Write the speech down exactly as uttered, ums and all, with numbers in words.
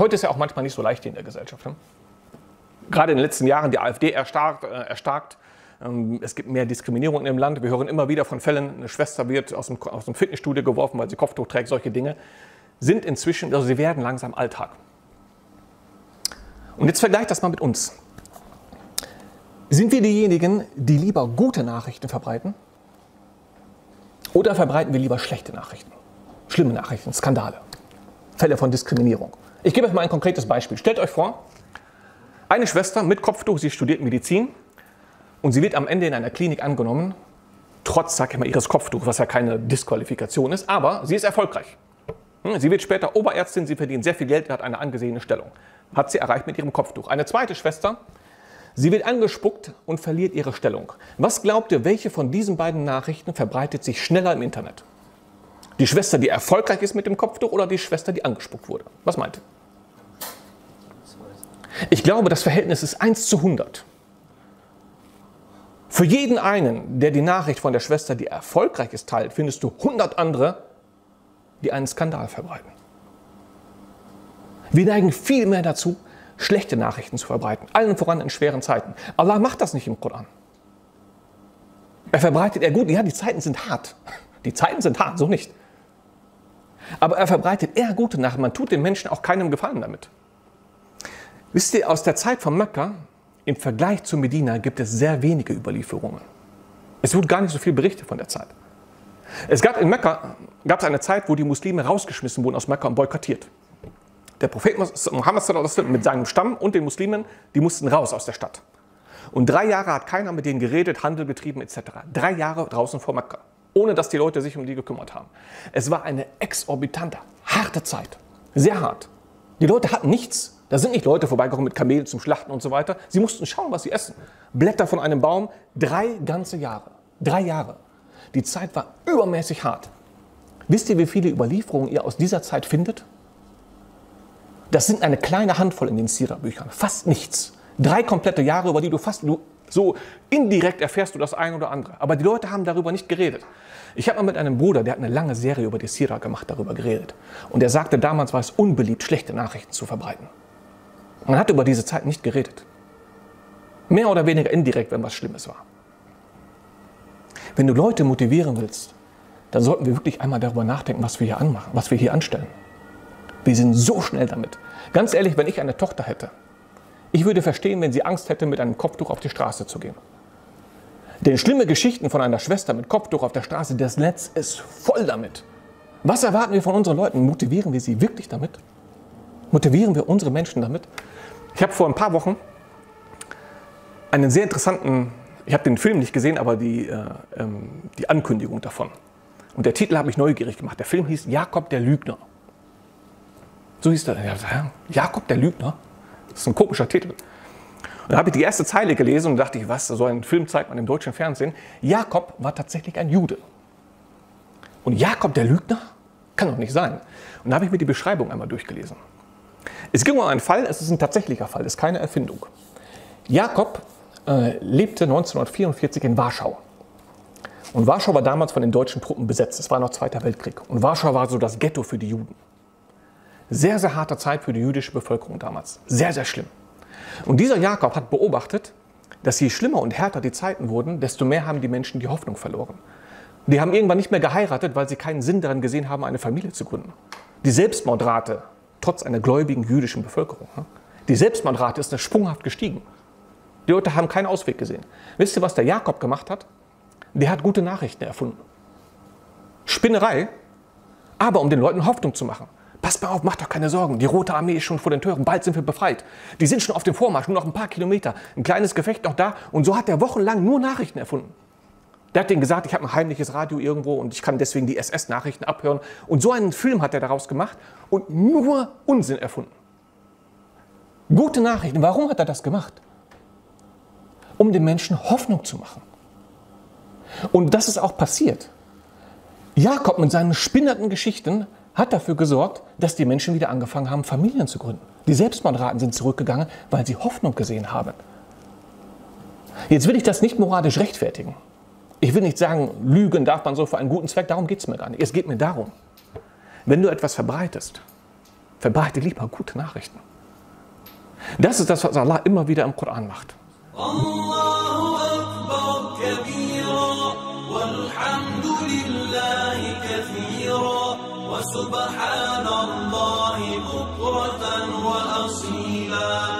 Heute ist ja auch manchmal nicht so leicht in der Gesellschaft. Ne? Gerade in den letzten Jahren die AfD erstarkt. Äh, erstarkt. Ähm, es gibt mehr Diskriminierung im Land. Wir hören immer wieder von Fällen, eine Schwester wird aus dem, aus dem Fitnessstudio geworfen, weil sie Kopftuch trägt. Solche Dinge sind inzwischen, also sie werden langsam Alltag. Und jetzt vergleicht das mal mit uns. Sind wir diejenigen, die lieber gute Nachrichten verbreiten? Oder verbreiten wir lieber schlechte Nachrichten? Schlimme Nachrichten, Skandale, Fälle von Diskriminierung. Ich gebe euch mal ein konkretes Beispiel. Stellt euch vor, eine Schwester mit Kopftuch, sie studiert Medizin und sie wird am Ende in einer Klinik angenommen, trotz, sag ich mal, ihres Kopftuchs, was ja keine Disqualifikation ist, aber sie ist erfolgreich. Sie wird später Oberärztin, sie verdient sehr viel Geld, hat eine angesehene Stellung. Hat sie erreicht mit ihrem Kopftuch. Eine zweite Schwester, sie wird angespuckt und verliert ihre Stellung. Was glaubt ihr, welche von diesen beiden Nachrichten verbreitet sich schneller im Internet? Die Schwester, die erfolgreich ist mit dem Kopftuch, oder die Schwester, die angespuckt wurde? Was meint ihr? Ich glaube, das Verhältnis ist eins zu hundert. Für jeden einen, der die Nachricht von der Schwester, die erfolgreich ist, teilt, findest du hundert andere, die einen Skandal verbreiten. Wir neigen viel mehr dazu, schlechte Nachrichten zu verbreiten, allen voran in schweren Zeiten. Allah macht das nicht im Koran. Er verbreitet er gut, ja, die Zeiten sind hart. Die Zeiten sind hart, so nicht. Aber er verbreitet eher gute Nachrichten. Man tut den Menschen auch keinem Gefallen damit. Wisst ihr, aus der Zeit von Mekka, im Vergleich zu Medina, gibt es sehr wenige Überlieferungen. Es wird gar nicht so viel berichtet von der Zeit. Es gab in Mekka gab es eine Zeit, wo die Muslime rausgeschmissen wurden aus Mekka und boykottiert. Der Prophet Muhammad mit seinem Stamm und den Muslimen, die mussten raus aus der Stadt. Und drei Jahre hat keiner mit denen geredet, Handel betrieben et cetera. Drei Jahre draußen vor Mekka, ohne dass die Leute sich um die gekümmert haben. Es war eine exorbitante, harte Zeit, sehr hart. Die Leute hatten nichts. Da sind nicht Leute vorbeigekommen mit Kamelen zum Schlachten und so weiter. Sie mussten schauen, was sie essen. Blätter von einem Baum, drei ganze Jahre. Drei Jahre. Die Zeit war übermäßig hart. Wisst ihr, wie viele Überlieferungen ihr aus dieser Zeit findet? Das sind eine kleine Handvoll in den Sira-Büchern, fast nichts. Drei komplette Jahre, über die du fast, du, so indirekt erfährst du das eine oder andere. Aber die Leute haben darüber nicht geredet. Ich habe mal mit einem Bruder, der hat eine lange Serie über die Sira gemacht, darüber geredet. Und er sagte, damals war es unbeliebt, schlechte Nachrichten zu verbreiten. Man hat über diese Zeit nicht geredet. Mehr oder weniger indirekt, wenn was Schlimmes war. Wenn du Leute motivieren willst, dann sollten wir wirklich einmal darüber nachdenken, was wir hier anmachen, was wir hier anstellen. Wir sind so schnell damit. Ganz ehrlich, wenn ich eine Tochter hätte, ich würde verstehen, wenn sie Angst hätte, mit einem Kopftuch auf die Straße zu gehen. Denn schlimme Geschichten von einer Schwester mit Kopftuch auf der Straße, das Netz ist voll damit. Was erwarten wir von unseren Leuten? Motivieren wir sie wirklich damit? Motivieren wir unsere Menschen damit? Ich habe vor ein paar Wochen einen sehr interessanten, ich habe den Film nicht gesehen, aber die, äh, ähm, die Ankündigung davon. Und der Titel hat mich neugierig gemacht. Der Film hieß Jakob der Lügner. So hieß der. Jakob der Lügner? Das ist ein komischer Titel. Und dann habe ich die erste Zeile gelesen und dachte ich, was, so einen Film zeigt man im deutschen Fernsehen. Jakob war tatsächlich ein Jude. Und Jakob der Lügner? Kann doch nicht sein. Und dann habe ich mir die Beschreibung einmal durchgelesen. Es ging um einen Fall, es ist ein tatsächlicher Fall, es ist keine Erfindung. Jakob äh, lebte neunzehnhundertvierundvierzig in Warschau. Und Warschau war damals von den deutschen Truppen besetzt. Es war noch Zweiter Weltkrieg. Und Warschau war so das Ghetto für die Juden. Sehr, sehr harte Zeit für die jüdische Bevölkerung damals. Sehr, sehr schlimm. Und dieser Jakob hat beobachtet, dass je schlimmer und härter die Zeiten wurden, desto mehr haben die Menschen die Hoffnung verloren. Die haben irgendwann nicht mehr geheiratet, weil sie keinen Sinn darin gesehen haben, eine Familie zu gründen. Die Selbstmordrate, trotz einer gläubigen jüdischen Bevölkerung, die Selbstmordrate ist sprunghaft gestiegen. Die Leute haben keinen Ausweg gesehen. Wisst ihr, was der Jakob gemacht hat? Der hat gute Nachrichten erfunden. Spinnerei, aber um den Leuten Hoffnung zu machen. Passt mal auf, macht doch keine Sorgen. Die Rote Armee ist schon vor den Türen. Bald sind wir befreit. Die sind schon auf dem Vormarsch, nur noch ein paar Kilometer. Ein kleines Gefecht noch da. Und so hat er wochenlang nur Nachrichten erfunden. Der hat denen gesagt, ich habe ein heimliches Radio irgendwo und ich kann deswegen die S S-Nachrichten abhören. Und so einen Film hat er daraus gemacht und nur Unsinn erfunden. Gute Nachrichten. Warum hat er das gemacht? Um den Menschen Hoffnung zu machen. Und das ist auch passiert. Jakob mit seinen spinnerten Geschichten hat dafür gesorgt, dass die Menschen wieder angefangen haben, Familien zu gründen. Die Selbstmordraten sind zurückgegangen, weil sie Hoffnung gesehen haben. Jetzt will ich das nicht moralisch rechtfertigen. Ich will nicht sagen, lügen darf man so für einen guten Zweck, darum geht es mir gar nicht. Es geht mir darum, wenn du etwas verbreitest, Verbreite lieber gute Nachrichten. Das ist das, was Allah immer wieder im Koran macht. Allahu Akbar kabira, walhamdulillahi kathira, wa subhanallahi bukratan wa asila.